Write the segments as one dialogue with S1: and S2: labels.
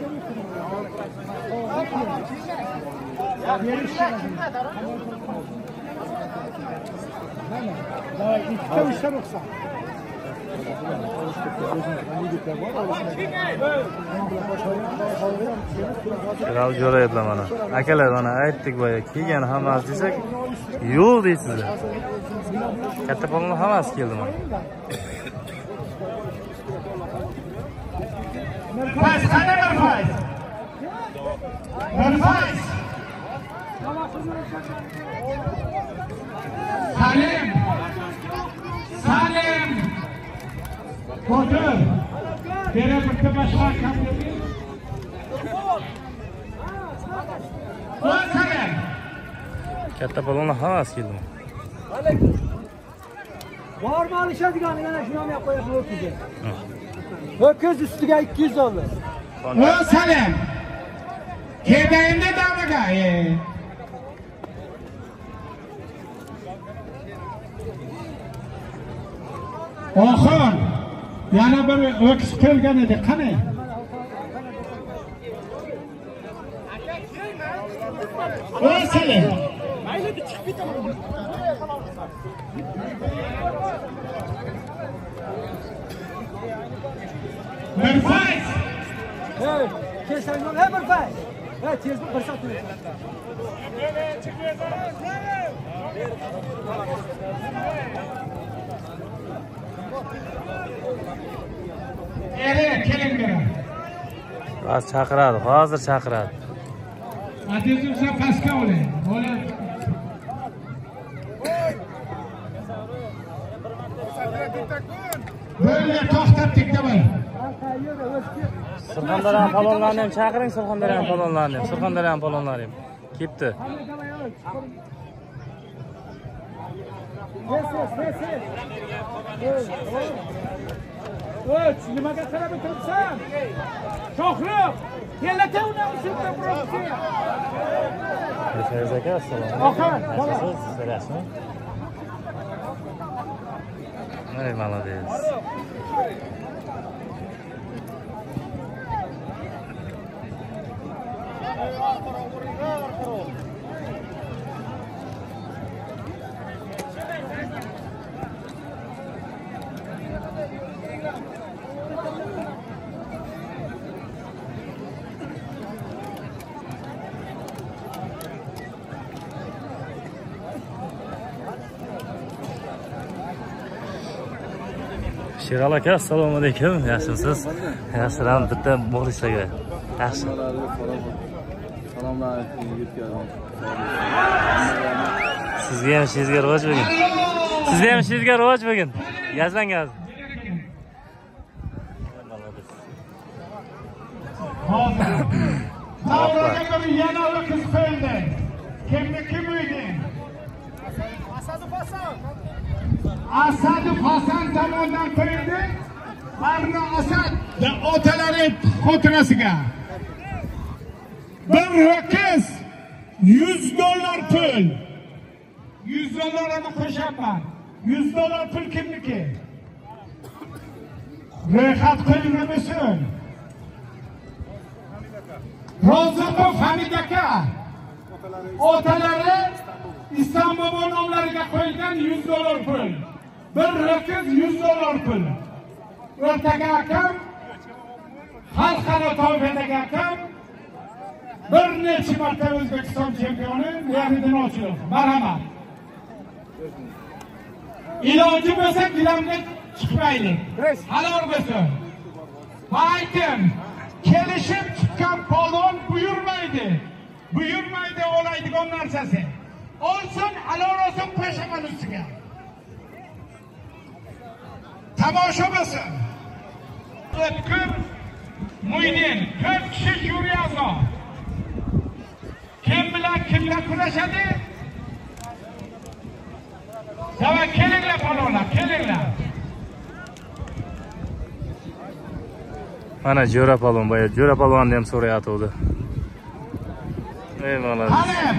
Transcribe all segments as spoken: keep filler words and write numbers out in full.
S1: Kral jo'rayaplar mana. Akalar mana aytdik boya, kelgan hammasi desak, yo'q deysizlar. Katta polvon hammasi keldi mana.
S2: Faiz, qanday bir faiz? Bir faiz. Salim. Salim. Qo'tir. Bera bitta boshqa kamligi. Qo'y Salim.
S1: Katta polvon hammasi keldi.
S3: Bormi alishadigan yana shuni ham qo'yib o'tdi. Ho'kiz ustiga ikki yuz dollar.
S2: Qo'y Salim. Kedayimda damaga. Oxir yana bir o'kis kelgan edi, qani? Voy Salim. Mayli chiqib ketaman. Bir faiz.
S3: Hey, kesanlar hem bir faiz. Hey, tez bir saat.
S2: Evet, keling bera.
S1: Az chaqiradi, hozir chaqiradi.
S2: Azizim sen pastga oling. Bola. Böyle to'xtatdik demay.
S1: Surxondaryo polvonlarini ham chaqiring, Surxondaryo polvonlarini ham, Surxondaryo polvonlari ham kelibdi.
S2: Oç, nimaga qarab o'tiribsan? Shohruh, kelata uni usulda proksi.
S1: Farz aka, assalomu alaykum. Nasılsınız? Rasmi? Mana молодец. Şiral aka, assalomu alaykum. Yaxshimisiz? Yaxshiman, bitta muxlislarga. Yaxshi.
S4: Salomlar alaykum yigitlar.
S1: Sizga ham ishingizga rivoj bo'lgin. Sizga ham ishingizga rivoj bo'lgin. Yazlangiz.
S2: Davraga bir yana o'qiz qo'yildi. Kimniki bu edi? Asadov Hasan. Asadov Hasan tomonidan qo'yildi. Barno Asad otalari xotirasiga. Bir ho'kiz yuz dollar pul. yuz dollarni qo'shaman. yuz dollar pul kimniki? Ro'yxat qo'yilmasin. Ro'zaqov Hamid aka otalari Istanbul nomlariga qo'yilgan yuz dollar pul. Bir ho'kiz yuz dollar pul. O'rtaga akam xalqaro toifadagi akam bir necha marta O'zbekiston chempioni Mehriddin Ochilov. Marhamat. Iloji bo'lsa gilamga chiqmaylik. Halol bo'lsin. Aytim, kelishib chiqqan polvon buyurmaydi. Buyurmaydi olaydigan narsasi. Olsin, halol olsin peshaman ustiga. Tomosha bo'lsin. O'tkir Muydin, to'rt kishi juri a'zo. Kim bilan kimlar kurashadi? Davay kelinglar polvonlar, kelinglar.
S1: Mana Jo'ra polvon boya, Jo'ra polvonni ham so'rayotdi. Ey malaz.
S2: Qani.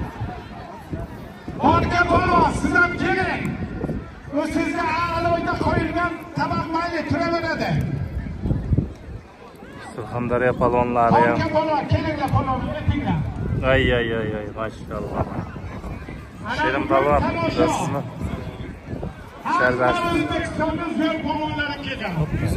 S2: Orqa polvon, siz ham keling. U sizga a'loda qo'yilgan tabaq mayli turaveradi.
S1: Surxondaryo palvonlari ham.
S2: Aka bola, kelinglar palvonga tinglar.
S1: Ay ay ay ay, maşallah. Şirin palvon, nasılsınız? Serbest.
S2: O'zbekistonning zo'r palvonlari kelgan.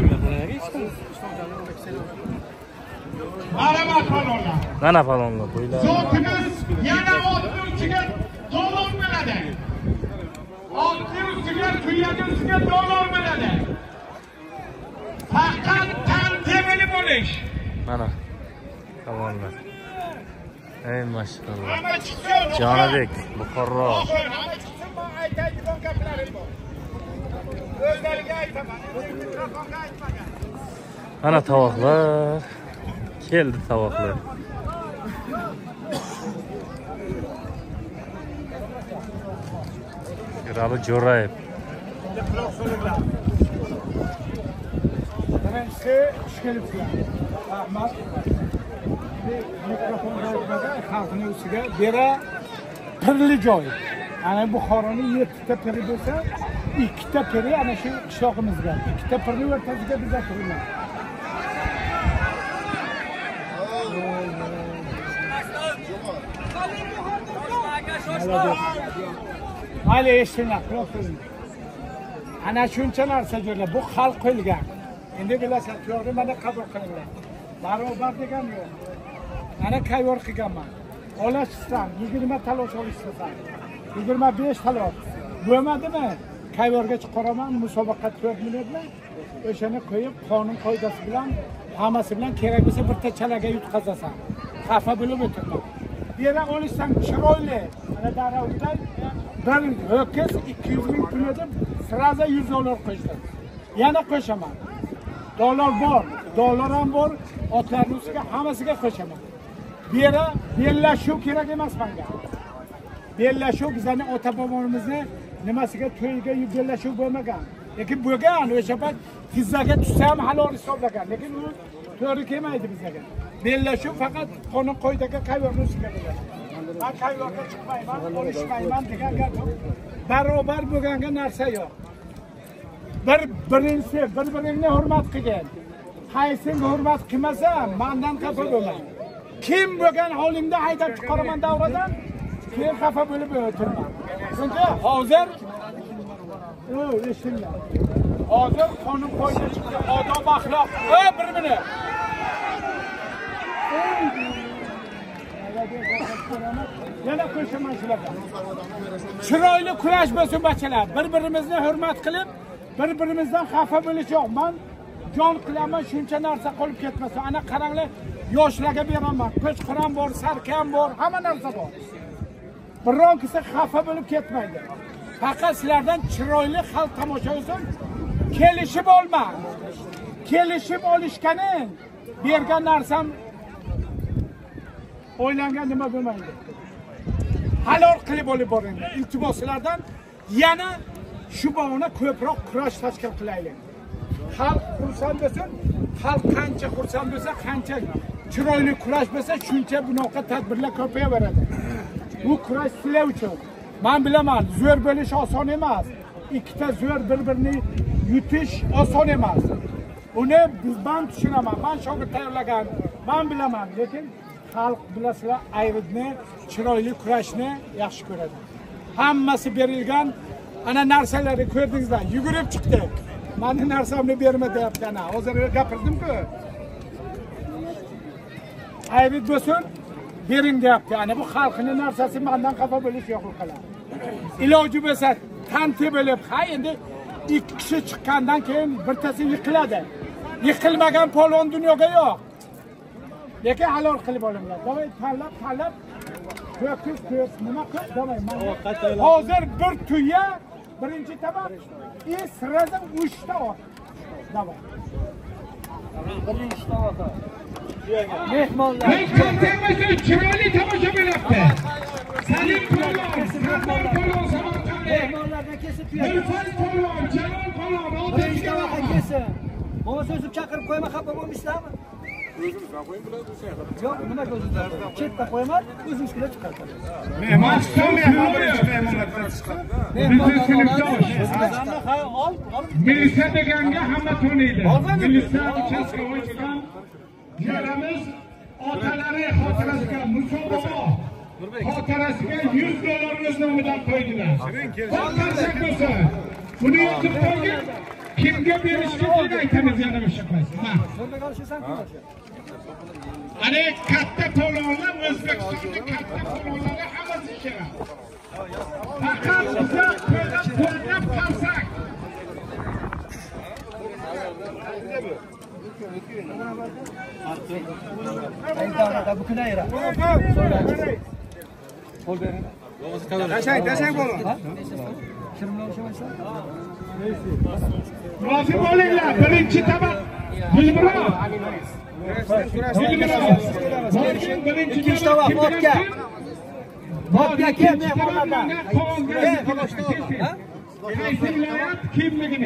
S2: Marhamat palvonlar.
S1: Mana palvonlar, bo'ylar.
S2: Zotimiz yana otning uchiga dollar beradi. Otning uchiga, tuyaning uchiga dollar beradi. Faqat tantamili bo'lish.
S1: Mana palvonlar. Ey maşallah. Jonibek, Buxoro.
S2: Aytadigan gaplarim bor. O'zlariga aytaman. Mikrofonga aytmagan.
S1: Mana tovoqlar. Keldi tovoqlar. Yurali Jo'rayev.
S2: Birinchisi ishqiliblar. Rahmat. Mikrofonga aytmagan xalqning ustiga bera pirli joy. Ana Buxoroning yettita piri bo'lsa, ikkita piri ana shu qishlog'imizga, ikkita pirni o'rtasiga bizga turibdi. Mayli eshtinglar, quloq turing. Ana shuncha narsa jo'rlar, bu xalq qo'yilgan. Endi bilasan, to'g'ri mana qabul qilinglar. Barobar degan yo'q. Ana kayyor qilganman. Olashsan, yigirma talosh olishsan. yigirma besh talosh. Bo'lmadimi? Kayyorga chiqaraman, musobaqa to'rt minutmi? O'shani qo'yib, qonun qoidasi bilan, hammasi bilan kerak bo'lsa bitta chalaga yutqazasan. Xafa bo'lib o'tirma. Bera olishsan chiroyli. Ana daravdan bir ho'kiz ikki yuz ming pul deb siraza yuz dollar qo'shdim. Yana qo'shaman. Dollar bor, dollar ham bor, otlarning ustiga hammasiga qo'shaman. Bera bellashuv kerak emas menga. Bellashuv bizning ota-bobolarimizni nimasiga to'yiga bellashuv bo'lmagan. Lekin bo'lgan, o'sha payt tizzaga tushsa ham halol hisoblagan. Lekin u to'g'ri kelmaydi bizga. Bellashuv faqat qonun qoidaga qayyorni ustiga bo'ladi. Men qayyorga chiqmayman, olishmayman degan gap yo'q. Barobar bo'lganga narsa yo'q. Bir birinchi bir-biringni hurmat qilgin. Qaysingni hurmat qilmasa, mendan xafa bo'lma. Kim bo'lgan holingda haydab chiqaraman davradan, keyin xafa bo'lib o'tirma. Chunki hozir o, eshtinglar. Hozir qonun qoida chiqdi, odob axloq. O, bir minut. Yana qo'shaman shularga. Chiroyli kurash bo'lsin bachalar. Bir-birimizni hurmat qilib, bir-birimizdan xafa bo'lish yo'q. Men jon qilaman, shuncha narsa qolib ketmasin. Ana qaranglar, yoshlarga beraman. Qo'chqoram bor, sarkam bor, hamma narsa bor. Biron kishi xafa bo'lib ketmaydi. Faqat sizlardan chiroyli xalq tomosha olsin. Kelishib olma. Kelishib olishganing bergan narsam o'ylangan nima bo'lmaydi. Halol qilib olib boringlar. Iltimos sizlardan yana shu bog'ona ko'proq kurash tashkil qilaylik. Xalq xursand bo'lsin, xalq qancha xursand bo'lsa, qancha chiroyli kurash bo'lsa, shuncha bunaqa tadbirlar ko'payaveradi. Bu kurash sizlar uchun. Men bilaman, zo'r bo'lish oson emas. Ikkita zo'r bir-birini yutish oson emas. Uni bizdan tushunaman. Men shogird tayyorlagan, men bilaman, lekin xalq bilasizlar, ayridni, chiroyli kurashni yaxshi ko'radi. Hammasi berilgan ana narsalarni ko'rdingizlar, yugurib chiqdi. Meni narsamni berma deyapti ana. Hozir gapirdim-ku. Ayrid bo'lsin, bering deyapti. Ana bu xalqning narsasi, mendan xafa bo'lish yo'q qiladi. Iloji bo'lsa tanti bo'lib, ha endi ikki kishi chiqqandan keyin birtasi yiqiladi. Yiqilmagan polvon dunyoga yo'q. Lekin halol qilib olinglar. Davay tanlab, tanlab ko'kiz ko'z nima qil? Davay men hozir bir tuya birinchi tabaq, e sirada uchta ot. Davay.
S3: Birinchi tabaq. Mehmonlar.
S2: Mehmonlar chiroyli tomosha bo'lyapti. Salim polvon, Salim polvon Samarqandda.
S3: Mehmonlarga kesib berdi.
S2: Mirfal polvon, Jalol polvon,
S3: Birinchi tabaqqa kesin. Mana so'zib chaqirib qo'yma, xafa bo'lmaysizlarmi?
S5: O'zimizga qo'yib biladi o'sha yerda.
S3: Yo'q, nima o'zingizga? Chetda qo'yman, o'zingiz bilan chiqarasiz.
S2: Mehmon chiqadi, mehmonlar chiqadi.
S3: Mehmonlar ha, ol, ol.
S2: Milisa deganga hamma taniydi. Milisa uchastkavoy bilan Jo'ramiz otalari xotirasiga musobaqo xotirasiga yuz dollar o'z nomidan qo'ydilar. Xotirsak bo'lsa, buni yozib qo'ying. Kimga berishni aytamiz yana o'sha qaysi. Ana katta polvonlar O'zbekistonning katta polvonlari hammasi kerak. Faqat biza qo'llab qolsak.
S3: Bu kunayra. Qo'l bering. Tashang, tashang bo'lin.
S2: Rozi bo'linglar, birinchi tabaq. Bilmiro.
S3: İkinci tabak vodka. Vodka kim mehmonlardan?
S2: Qaysi viloyat kimligini?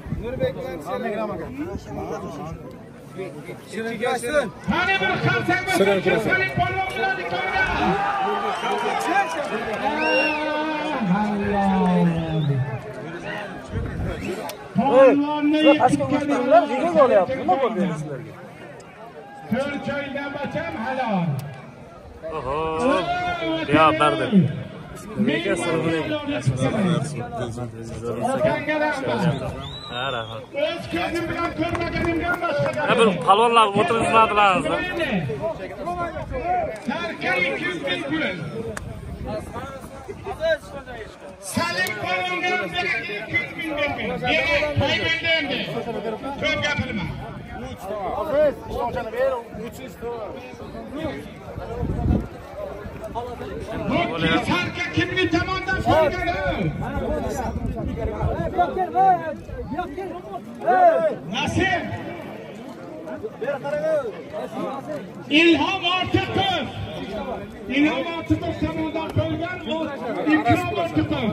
S2: Qani bir qalsang bo'lsa, kimsalik polvon biladi ko'rga. Polvonni
S1: Paskog'lar nega bo'lyapti? Nima bo'ldi sizlarga?
S2: to'rt joydan bacham halol.
S1: Oho. Ya bardi. Nega Ha, rahmat.
S2: O'z ko'zim bilan ko'rmaganimdan boshqa.
S1: Ha, bir palvonlar o'tirishmadilaringizmi?
S2: Sarka ikki yuz ming pul. Salim polvonga ikki yuz ming bergan. Yana qaybanda endi. Ko'p gapirma. Bu sarka kimning tomonidan qo'yilgan? Nasib. İlhom Ortiqov. İlhom Ortiqov tomonidan qo'yilgan Ikrom Ortiqov.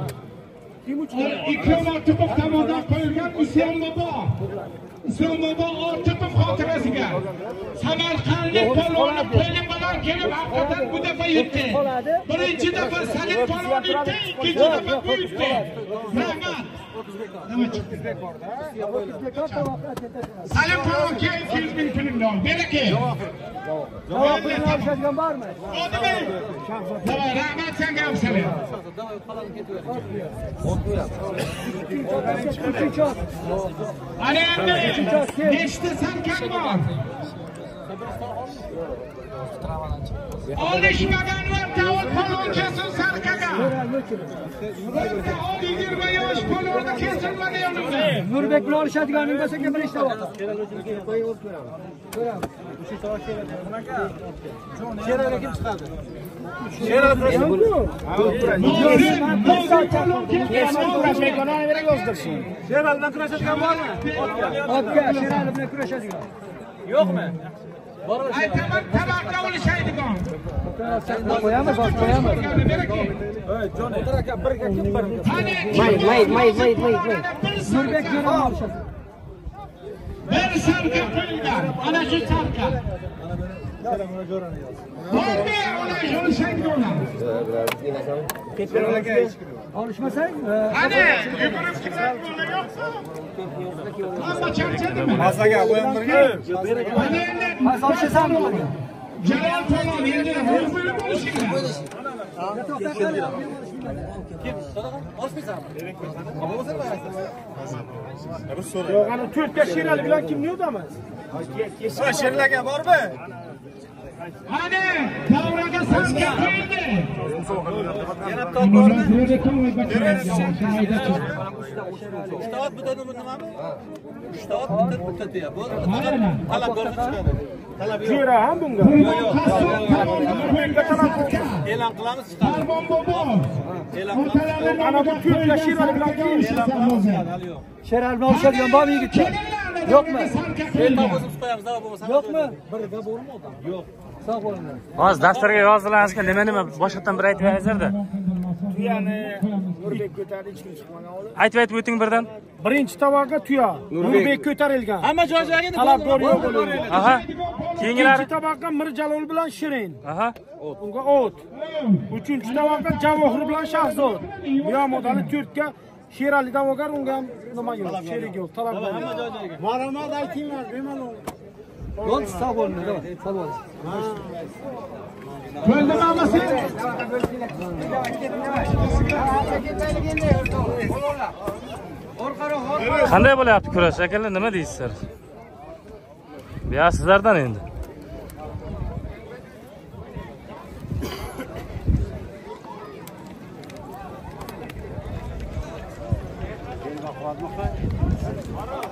S2: Ikrom Ortiqov tomonidan qo'yilgan Islom bobo. Islom bobo Ortiqov xotirasiga. Samarqandlik polvonni qo'yib bilan kelib haqiqatan bu defa yutdi. Birinchi defa Salim polvon yutdi, ikkinchi defa bu yutdi. Rahmat. Salim polvonga ikki yuz ming pulingni ol. Beraki.
S3: Javob berishadigan bormi?
S2: Odimi? Davay, rahmat senga ham Salim. Ana endi nechta sarkam bor? Olishmagan va davlat polvon kesin sarkaga. O yigirma yosh polvonni kesilmadi yonimda.
S3: Nurbek bilan olishadiganing bo'lsa kim bilan ishlab oladi? Sherali kim chiqadi? Sherali Sheralidan kurashadigan bormi? Aka, Sherali bilan kurashadigan. Yo'qmi?
S2: Aytaman, tabaqqa olishaydigan.
S3: Qo'yamiz, qo'yamiz. Ey, Jon, o'tir aka, birga kim bir. May, may, may, may, may, may. Nurbek bilan olishadi.
S2: Bir sarka qo'yinglar. Ana shu sarka. Bo'ldi, ular olishaydigan.
S3: Olishmasang,
S2: ana, yugurib chiqib bo'ldi yo'qsa. Hamma charchadimi?
S5: Masaga qo'yam birga.
S2: Ana endi
S3: hozir olishasanmi?
S2: Jalol polvon endi ro'y bo'lib bo'lishinglar.
S5: Yo'q, ana to'rtta Sherali bilan kimni yutamiz? Sherlarga bormi?
S2: Ana, davraga sarka qo'yildi.
S5: Yana top bormi?
S6: Shtat bitadi bu nimami? Shtat bitadi bitadi ya. Bu talab borib chiqadi. Talab yo'q.
S5: Jira ham bunga.
S6: E'lon qilamiz chiqadi.
S2: Farmon bobo.
S6: E'lon qilamiz.
S5: Ana bu to'rtta Sherali bilan
S6: E'lon qilamiz. Hali yo'q.
S3: Sherali bilan olishadigan bormi yigitlar? Yo'qmi?
S6: E'lon o'zimiz qo'yamiz, davo bo'lmasa.
S3: Yo'qmi? Birga bormi odam? Yo'q. Sog' bo'linglar.
S1: Hozir daftarga yozilaringizga nima nima boshqatdan bir aytib beringizlar-da.
S5: Tuyani Nurbek ko'tardi, hech kim chiqmagan oldi.
S1: Aytib aytib o'ting birdan.
S5: Birinchi tovoqqa tuya Nurbek ko'tarilgan.
S6: Hamma joy-joyiga
S5: talab bor yo'q bo'ladi.
S1: Aha. Keyingilari.
S5: Ikkinchi tovoqqa Mirjalol bilan Shirin.
S1: Aha.
S5: Unga o't. Uchinchi tovoqqa Javohir bilan Shahzod. Bu ham modali to'rtga Sheralidan olgan, unga ham nima yo'q, sherik yo'q, talab bor.
S6: hamma joy-joyiga.
S5: Marhamat aytinglar, bemalol.
S3: Bo'ldi, sog' bo'lin, sog' bo'lin.
S2: Bo'ldimi hammasi?
S1: Qanday bo'lyapti kurash akalar, nima deysizlar? Bu ya sizlardan endi.
S5: Bak,